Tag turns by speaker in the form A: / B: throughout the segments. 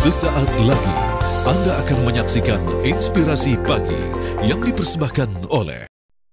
A: Sesaat lagi Anda akan menyaksikan Inspirasi Pagi yang dipersembahkan oleh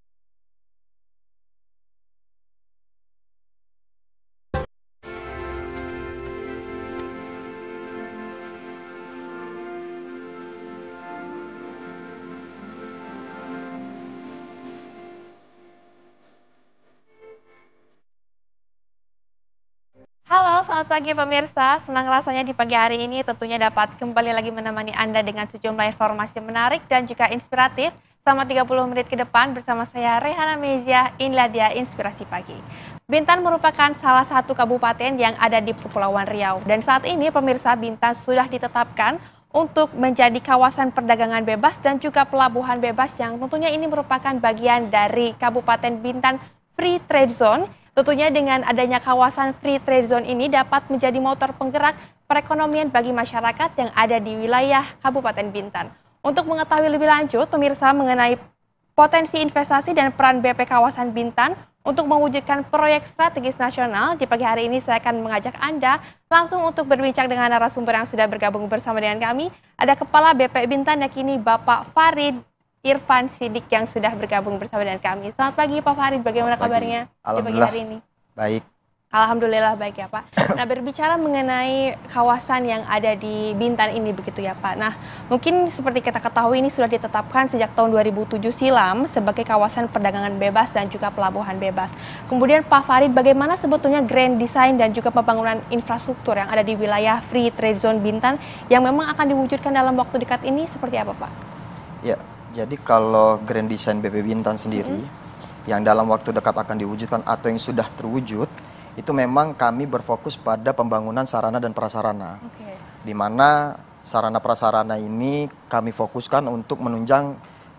B: Halo, selamat pagi pemirsa. Senang rasanya di pagi hari ini tentunya dapat kembali lagi menemani Anda dengan sejumlah informasi menarik dan juga inspiratif selama 30 menit ke depan bersama saya Rehana Mezia, inilah dia Inspirasi Pagi. Bintan merupakan salah satu kabupaten yang ada di Kepulauan Riau dan saat ini pemirsa Bintan sudah ditetapkan untuk menjadi kawasan perdagangan bebas dan juga pelabuhan bebas yang tentunya ini merupakan bagian dari Kabupaten Bintan Free Trade Zone. Tentunya dengan adanya kawasan Free Trade Zone ini dapat menjadi motor penggerak perekonomian bagi masyarakat yang ada di wilayah Kabupaten Bintan. Untuk mengetahui lebih lanjut, pemirsa mengenai potensi investasi dan peran BP kawasan Bintan untuk mewujudkan proyek strategis nasional, di pagi hari ini saya akan mengajak Anda langsung untuk berbincang dengan narasumber yang sudah bergabung bersama dengan kami. Ada Kepala BP Bintan yakini Bapak Farid Irfan Sidik yang sudah bergabung bersama dengan kami. Selamat pagi Pak Farid, bagaimana kabarnya di pagi hari ini?
C: Baik.
B: Alhamdulillah baik ya Pak. Nah, berbicara mengenai kawasan yang ada di Bintan ini begitu ya Pak. Nah, mungkin seperti kita ketahui ini sudah ditetapkan sejak tahun 2007 silam sebagai kawasan perdagangan bebas dan juga pelabuhan bebas. Kemudian Pak Farid, bagaimana sebetulnya grand design dan juga pembangunan infrastruktur yang ada di wilayah Free Trade Zone Bintan yang memang akan diwujudkan dalam waktu dekat ini seperti apa Pak?
C: Ya, jadi kalau Grand Design BP Bintan sendiri yang dalam waktu dekat akan diwujudkan atau yang sudah terwujud, itu memang kami berfokus pada pembangunan sarana dan prasarana. Di mana sarana prasarana ini kami fokuskan untuk menunjang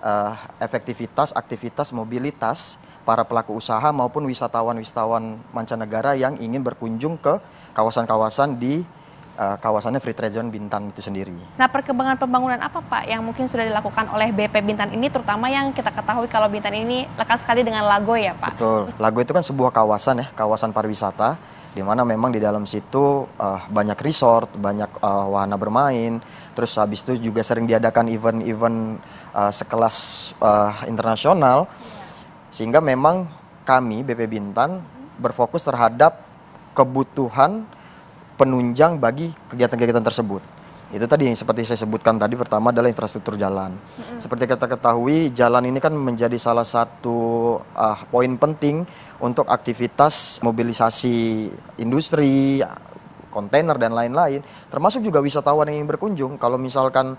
C: efektivitas, aktivitas, mobilitas para pelaku usaha maupun wisatawan-wisatawan mancanegara yang ingin berkunjung ke kawasan-kawasan di kawasannya Free Trade Zone Bintan itu sendiri.
B: Nah, perkembangan pembangunan apa Pak yang mungkin sudah dilakukan oleh BP Bintan ini, terutama yang kita ketahui kalau Bintan ini lekat sekali dengan Lagoy ya Pak?
C: Betul, Lagoy itu kan sebuah kawasan ya, kawasan pariwisata, di mana memang di dalam situ banyak resort, banyak wahana bermain, terus habis itu juga sering diadakan event-event sekelas internasional, sehingga memang kami BP Bintan berfokus terhadap kebutuhan penunjang bagi kegiatan-kegiatan tersebut. Itu tadi yang seperti saya sebutkan tadi, pertama adalah infrastruktur jalan. Seperti kita ketahui, jalan ini kan menjadi salah satu poin penting untuk aktivitas mobilisasi industri, kontainer dan lain-lain, termasuk juga wisatawan yang ingin berkunjung. Kalau misalkan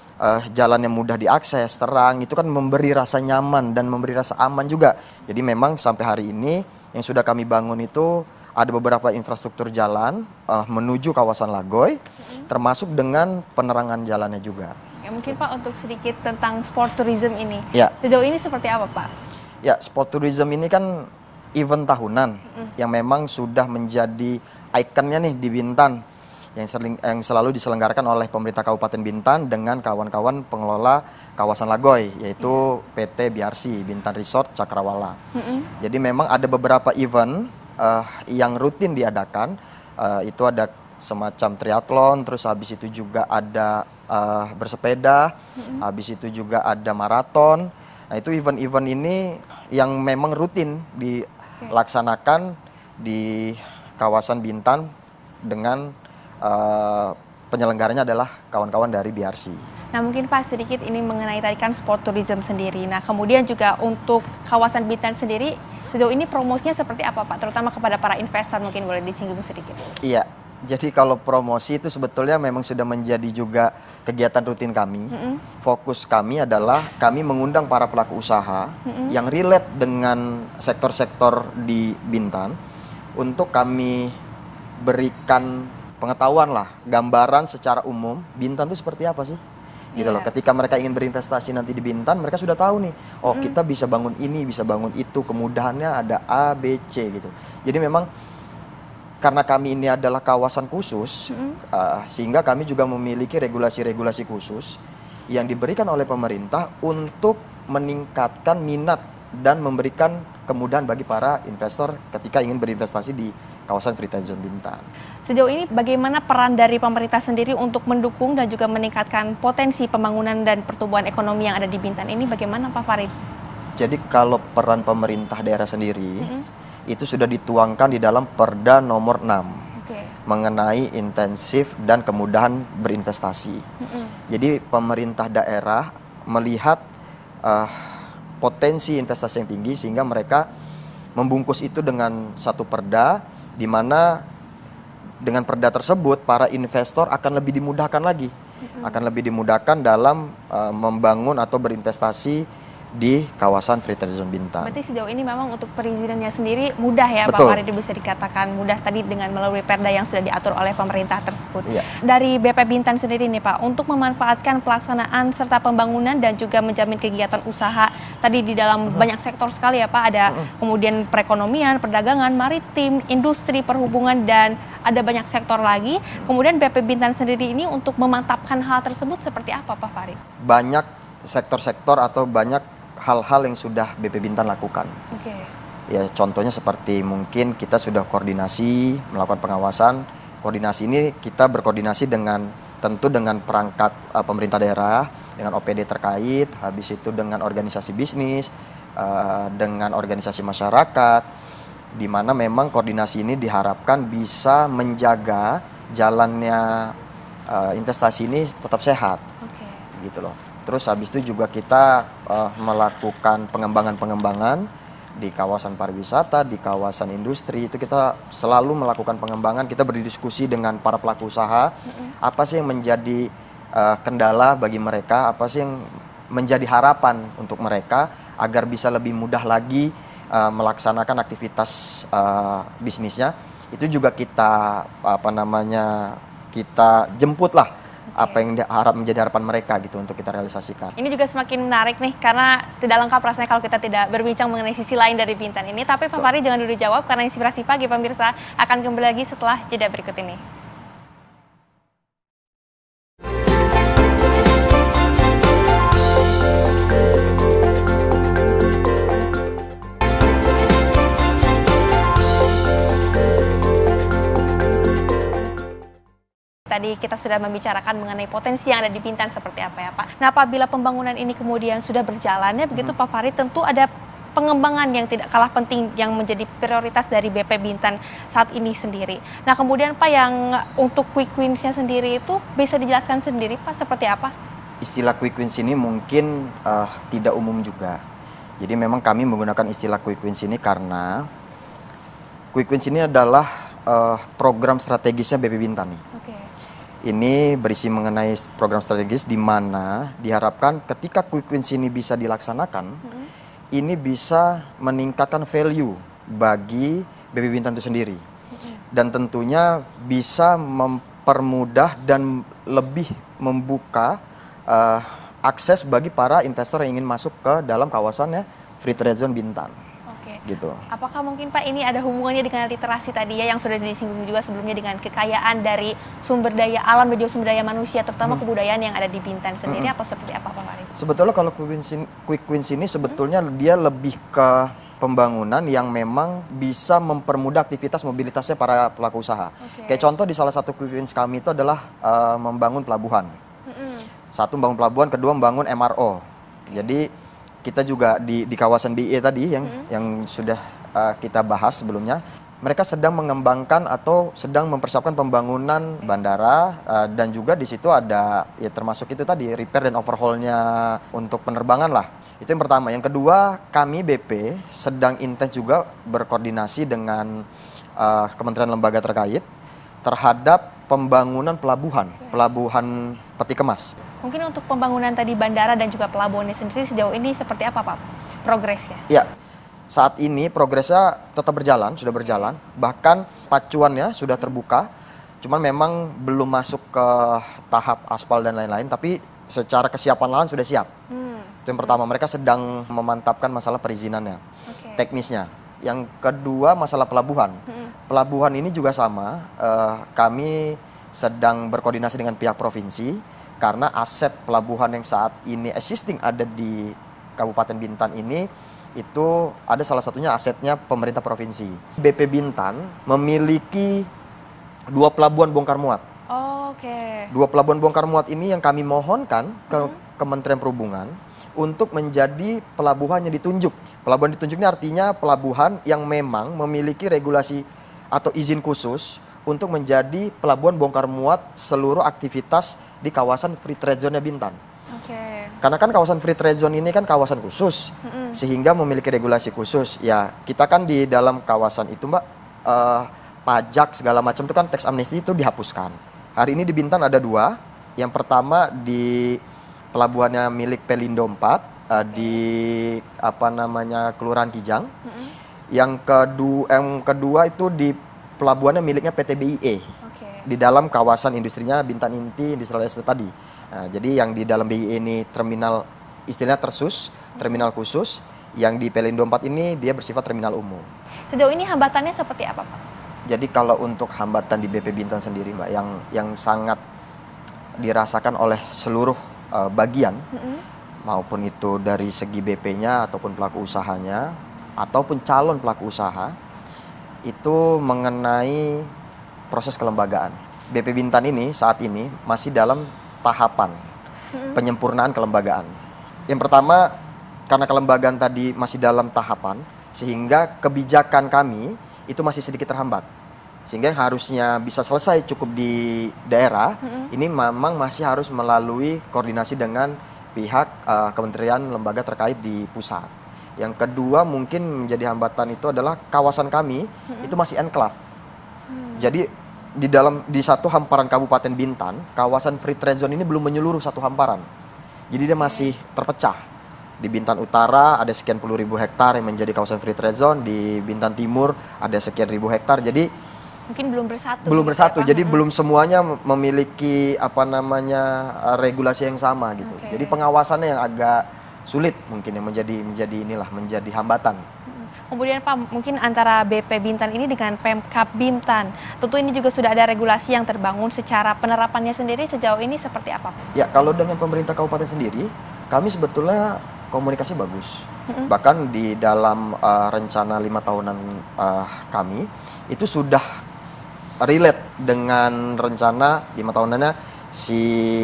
C: jalan yang mudah diakses, terang, itu kan memberi rasa nyaman dan memberi rasa aman juga. Jadi memang sampai hari ini yang sudah kami bangun itu ada beberapa infrastruktur jalan menuju kawasan Lagoy, termasuk dengan penerangan jalannya juga.
B: Ya, mungkin Pak untuk sedikit tentang sport tourism ini.
C: Ya.
B: Sejauh ini seperti apa Pak?
C: Ya, sport tourism ini kan event tahunan yang memang sudah menjadi ikonnya nih di Bintan, yang selalu diselenggarakan oleh pemerintah Kabupaten Bintan dengan kawan-kawan pengelola kawasan Lagoy, yaitu PT BRC, Bintan Resort Cakrawala. Jadi memang ada beberapa event yang rutin diadakan, itu ada semacam triathlon, terus habis itu juga ada bersepeda, habis itu juga ada maraton. Nah, itu event-event ini yang memang rutin dilaksanakan di kawasan Bintan dengan penyelenggaranya adalah kawan-kawan dari BRC.
B: Nah, mungkin Pak sedikit ini mengenai tadi kan sport tourism sendiri. Nah, kemudian juga untuk kawasan Bintan sendiri, sejauh ini promosinya seperti apa Pak? Terutama kepada para investor, mungkin boleh disinggung sedikit.
C: Iya, jadi kalau promosi itu sebetulnya memang sudah menjadi juga kegiatan rutin kami. Fokus kami adalah kami mengundang para pelaku usaha yang relate dengan sektor-sektor di Bintan untuk kami berikan pengetahuan lah, gambaran secara umum Bintan itu seperti apa sih? Gitu loh. Ketika mereka ingin berinvestasi nanti di Bintan, mereka sudah tahu nih, oh kita bisa bangun ini, bisa bangun itu, kemudahannya ada A, B, C gitu. Jadi memang karena kami ini adalah kawasan khusus, sehingga kami juga memiliki regulasi-regulasi khusus yang diberikan oleh pemerintah untuk meningkatkan minat dan memberikan kemudahan bagi para investor ketika ingin berinvestasi di kawasan Free Trade Zone Bintan.
B: Sejauh ini bagaimana peran dari pemerintah sendiri untuk mendukung dan juga meningkatkan potensi pembangunan dan pertumbuhan ekonomi yang ada di Bintan ini, bagaimana Pak Farid?
C: Jadi kalau peran pemerintah daerah sendiri itu sudah dituangkan di dalam Perda nomor 6 mengenai intensif dan kemudahan berinvestasi. Jadi pemerintah daerah melihat potensi investasi yang tinggi sehingga mereka membungkus itu dengan satu perda, di mana dengan perda tersebut para investor akan lebih dimudahkan lagi, akan lebih dimudahkan dalam membangun atau berinvestasi di kawasan Free Trade Zone Bintan.
B: Berarti sejauh ini memang untuk perizinannya sendiri mudah ya
C: Betul.
B: Pak Farid, bisa dikatakan mudah tadi dengan melalui perda yang sudah diatur oleh pemerintah tersebut.
C: Iya.
B: Dari BP Bintan sendiri nih Pak, untuk memanfaatkan pelaksanaan serta pembangunan dan juga menjamin kegiatan usaha tadi di dalam banyak sektor sekali ya Pak, ada kemudian perekonomian, perdagangan, maritim, industri, perhubungan, dan ada banyak sektor lagi. Kemudian BP Bintan sendiri ini untuk memantapkan hal tersebut seperti apa Pak Farid?
C: Banyak sektor-sektor atau banyak hal-hal yang sudah BP Bintan lakukan. Ya, contohnya seperti mungkin kita sudah koordinasi, melakukan pengawasan. Koordinasi ini kita berkoordinasi dengan tentu dengan perangkat pemerintah daerah, dengan OPD terkait, habis itu dengan organisasi bisnis, dengan organisasi masyarakat, di mana memang koordinasi ini diharapkan bisa menjaga jalannya investasi ini tetap sehat, gitu loh. Terus habis itu juga kita melakukan pengembangan-pengembangan di kawasan pariwisata, di kawasan industri, itu kita selalu melakukan pengembangan, kita berdiskusi dengan para pelaku usaha, apa sih yang menjadi kendala bagi mereka, apa sih yang menjadi harapan untuk mereka agar bisa lebih mudah lagi melaksanakan aktivitas bisnisnya. Itu juga kita kita jemput lah apa yang menjadi harapan mereka gitu untuk kita realisasikan.
B: Ini juga semakin menarik nih, karena tidak lengkap rasanya kalau kita tidak berbincang mengenai sisi lain dari Bintan ini. Tapi Pak Farid jangan dulu jawab, karena Inspirasi Pagi pemirsa akan kembali lagi setelah jeda berikut ini. Tadi kita sudah membicarakan mengenai potensi yang ada di Bintan seperti apa ya Pak. Nah, apabila pembangunan ini kemudian sudah berjalan ya begitu Pak Farid, tentu ada pengembangan yang tidak kalah penting yang menjadi prioritas dari BP Bintan saat ini sendiri. Nah, kemudian Pak, yang untuk quick wins-nya sendiri itu bisa dijelaskan sendiri Pak seperti apa?
C: Istilah quick wins ini mungkin tidak umum juga. Jadi memang kami menggunakan istilah quick wins ini karena quick wins ini adalah program strategisnya BP Bintan nih. Ini berisi mengenai program strategis di mana diharapkan ketika quick wins ini bisa dilaksanakan, ini bisa meningkatkan value bagi BP Bintan itu sendiri. Dan tentunya bisa mempermudah dan lebih membuka akses bagi para investor yang ingin masuk ke dalam kawasannya Free Trade Zone Bintan. Gitu.
B: Apakah mungkin Pak ini ada hubungannya dengan literasi tadi ya yang sudah disinggung juga sebelumnya, dengan kekayaan dari sumber daya alam dan juga sumber daya manusia, terutama kebudayaan yang ada di Bintan sendiri, atau seperti apa Pak Farid?
C: Sebetulnya kalau quick wins ini sebetulnya dia lebih ke pembangunan yang memang bisa mempermudah aktivitas mobilitasnya para pelaku usaha. Kayak contoh di salah satu quick wins kami itu adalah membangun pelabuhan. Satu, membangun pelabuhan, kedua membangun MRO. Jadi kita juga di kawasan BIE tadi yang sudah kita bahas sebelumnya, mereka sedang mengembangkan atau sedang mempersiapkan pembangunan bandara, dan juga di situ ada ya termasuk itu tadi repair dan overhaulnya untuk penerbangan lah. Itu yang pertama. Yang kedua, kami BP sedang intens juga berkoordinasi dengan kementerian lembaga terkait terhadap pembangunan pelabuhan peti kemas.
B: Mungkin untuk pembangunan tadi bandara dan juga pelabuhannya sendiri sejauh ini seperti apa Pak progresnya?
C: Ya, saat ini progresnya tetap berjalan, sudah berjalan. Bahkan pacuannya sudah terbuka, cuman memang belum masuk ke tahap aspal dan lain-lain, tapi secara kesiapan lahan sudah siap. Itu yang pertama, mereka sedang memantapkan masalah perizinannya, teknisnya. Yang kedua, masalah pelabuhan. Pelabuhan ini juga sama, kami sedang berkoordinasi dengan pihak provinsi, karena aset pelabuhan yang saat ini existing ada di Kabupaten Bintan ini itu ada salah satunya asetnya pemerintah provinsi. BP Bintan memiliki 2 pelabuhan bongkar muat.
B: Oh, oke.
C: 2 pelabuhan bongkar muat ini yang kami mohonkan ke Kementerian Perhubungan untuk menjadi pelabuhan yang ditunjuk. Pelabuhan ditunjuk ini artinya pelabuhan yang memang memiliki regulasi atau izin khusus untuk menjadi pelabuhan bongkar muat seluruh aktivitas di kawasan free trade zone-nya Bintan.
B: Oke.
C: Karena kan kawasan free trade zone ini kan kawasan khusus, sehingga memiliki regulasi khusus. Ya, kita kan di dalam kawasan itu, Mbak, pajak segala macam itu kan tax amnesty itu dihapuskan. Hari ini di Bintan ada 2. Yang pertama di pelabuhannya milik Pelindo 4 di Kelurahan Kijang. Yang kedua itu di pelabuhannya miliknya PT BIE. Di dalam kawasan industrinya Bintan Inti Industrial Estate tadi. Nah, jadi yang di dalam BIE ini terminal istilahnya terminal khusus. Yang di Pelindo 4 ini dia bersifat terminal umum.
B: Sejauh ini hambatannya seperti apa, Pak?
C: Jadi kalau untuk hambatan di BP Bintan sendiri, Mbak, yang sangat dirasakan oleh seluruh bagian, maupun itu dari segi BP-nya ataupun pelaku usahanya, ataupun calon pelaku usaha, itu mengenai proses kelembagaan. BP Bintan ini saat ini masih dalam tahapan penyempurnaan kelembagaan. Yang pertama, karena kelembagaan tadi masih dalam tahapan, sehingga kebijakan kami itu masih sedikit terhambat. Sehingga yang harusnya bisa selesai cukup di daerah, ini memang masih harus melalui koordinasi dengan pihak kementerian lembaga terkait di pusat. Yang kedua mungkin menjadi hambatan itu adalah kawasan kami itu masih enclave. Jadi di satu hamparan Kabupaten Bintan, kawasan free trade zone ini belum menyeluruh satu hamparan. Jadi dia masih terpecah. Di Bintan Utara ada sekian puluh ribu hektar yang menjadi kawasan free trade zone, di Bintan Timur ada sekian ribu hektar. Jadi
B: mungkin belum bersatu.
C: Belum bersatu. Jadi belum semuanya memiliki regulasi yang sama gitu. Jadi pengawasannya yang agak sulit mungkin yang menjadi hambatan.
B: Kemudian Pak, mungkin antara BP Bintan ini dengan Pemkab Bintan, tentu ini juga sudah ada regulasi yang terbangun. Secara penerapannya sendiri sejauh ini seperti apa, Pak?
C: Ya, kalau dengan pemerintah kabupaten sendiri, kami sebetulnya komunikasi bagus. Bahkan di dalam rencana 5 tahunan kami, itu sudah relate dengan rencana 5 tahunannya si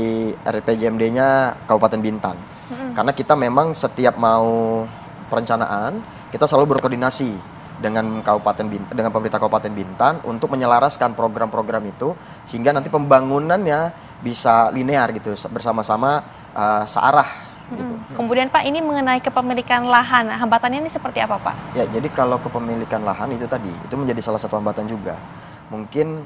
C: RPJMD-nya Kabupaten Bintan. Karena kita memang setiap mau perencanaan, kita selalu berkoordinasi dengan pemerintah Kabupaten Bintan untuk menyelaraskan program-program itu sehingga nanti pembangunannya bisa linear gitu, bersama-sama searah gitu.
B: Kemudian Pak, ini mengenai kepemilikan lahan, hambatannya ini seperti apa, Pak?
C: Ya, jadi kalau kepemilikan lahan itu tadi, itu menjadi salah satu hambatan juga. Mungkin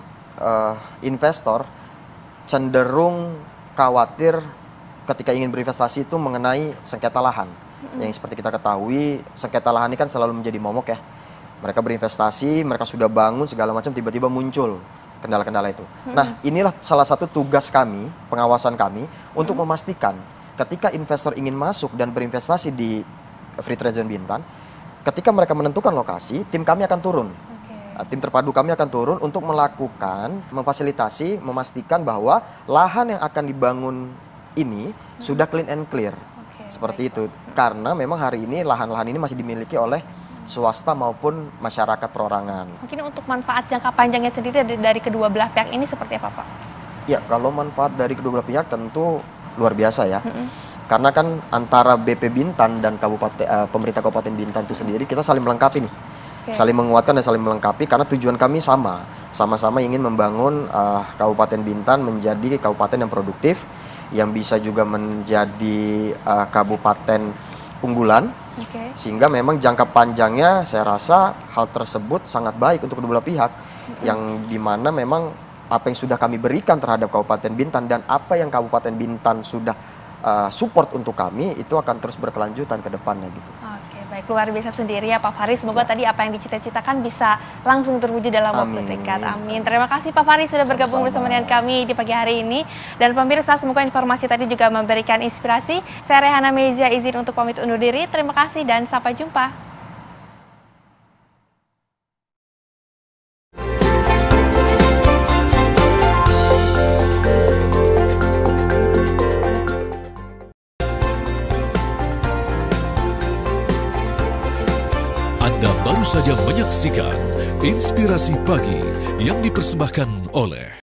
C: investor cenderung khawatir ketika ingin berinvestasi itu mengenai sengketa lahan. Yang seperti kita ketahui, sengketa lahan ini kan selalu menjadi momok ya. Mereka berinvestasi, mereka sudah bangun segala macam, tiba-tiba muncul kendala-kendala itu. Nah, inilah salah satu tugas kami, pengawasan kami, untuk memastikan ketika investor ingin masuk dan berinvestasi di Free Trade Zone Bintan, ketika mereka menentukan lokasi, tim kami akan turun. Tim terpadu kami akan turun untuk melakukan, memfasilitasi, memastikan bahwa lahan yang akan dibangun ini sudah clean and clear. Seperti itu. Karena memang hari ini lahan-lahan ini masih dimiliki oleh swasta maupun masyarakat perorangan.
B: Mungkin untuk manfaat jangka panjangnya sendiri dari kedua belah pihak ini seperti apa, Pak?
C: Ya, kalau manfaat dari kedua belah pihak tentu luar biasa ya. Karena kan antara BP Bintan dan pemerintah Kabupaten Bintan itu sendiri kita saling melengkapi nih. Saling menguatkan dan saling melengkapi karena tujuan kami sama-sama ingin membangun Kabupaten Bintan menjadi kabupaten yang produktif, yang bisa juga menjadi kabupaten unggulan, sehingga memang jangka panjangnya saya rasa hal tersebut sangat baik untuk kedua belah pihak, yang dimana memang apa yang sudah kami berikan terhadap Kabupaten Bintan dan apa yang Kabupaten Bintan sudah support untuk kami itu akan terus berkelanjutan ke depannya gitu.
B: Oke, baik, luar biasa sendiri ya Pak Faris. Semoga tadi apa yang dicita-citakan bisa langsung terwujud dalam waktu dekat. Amin. Terima kasih Pak Faris sudah bergabung bersama dengan kami di pagi hari ini. Dan pemirsa, semoga informasi tadi juga memberikan inspirasi. Saya Rehana Mezia izin untuk pamit undur diri. Terima kasih dan sampai jumpa.
A: menyaksikan Inspirasi Pagi yang dipersembahkan oleh